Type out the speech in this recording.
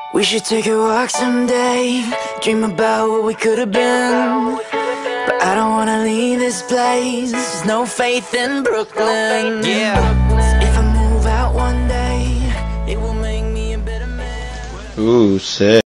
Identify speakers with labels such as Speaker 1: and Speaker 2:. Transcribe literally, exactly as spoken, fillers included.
Speaker 1: We should take a walk someday, dream about what we could have been. But I don't wanna leave this place, there's no faith in Brooklyn. Yeah. If I move out one day, it will make me a better man.
Speaker 2: Ooh, sick.